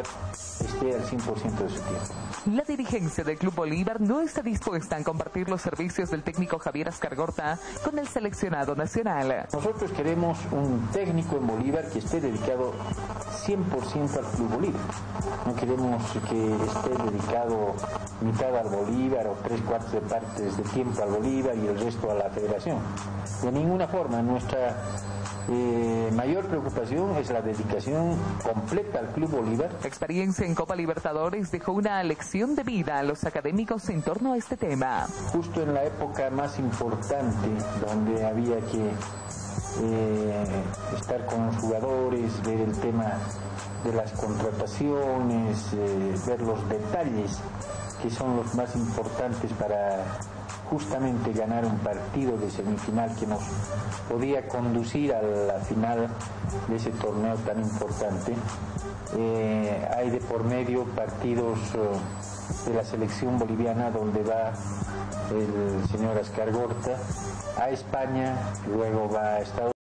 Bolívar esté al 100% de su tiempo. La dirigencia del Club Bolívar no está dispuesta a compartir los servicios del técnico Javier Escargorta con el seleccionado nacional. Nosotros queremos un técnico en Bolívar que esté dedicado 100% al Club Bolívar. No queremos que esté dedicado mitad al Bolívar o 3/4 de partes de tiempo al Bolívar y el resto a la federación. De ninguna forma. Nuestra mayor preocupación es la dedicación completa al Club Bolívar. La experiencia en Copa Libertadores dejó una lección de vida a los académicos en torno a este tema. Justo en la época más importante, donde había que estar con los jugadores, ver el tema de las contrataciones, ver los detalles que son los más importantes para justamente ganar un partido de semifinal que nos podía conducir a la final de ese torneo tan importante. Hay de por medio partidos de la selección boliviana donde va el señor Escargorta a España, luego va a Estados Unidos.